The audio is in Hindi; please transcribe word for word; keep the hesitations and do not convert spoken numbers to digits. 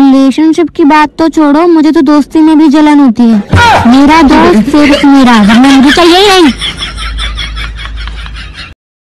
रिलेशनशिप की बात तो छोड़ो, मुझे तो दोस्ती में भी जलन होती है। मेरा दोस्त सिर्फ मेरा, वरना मुझे चाहिए ही नहीं।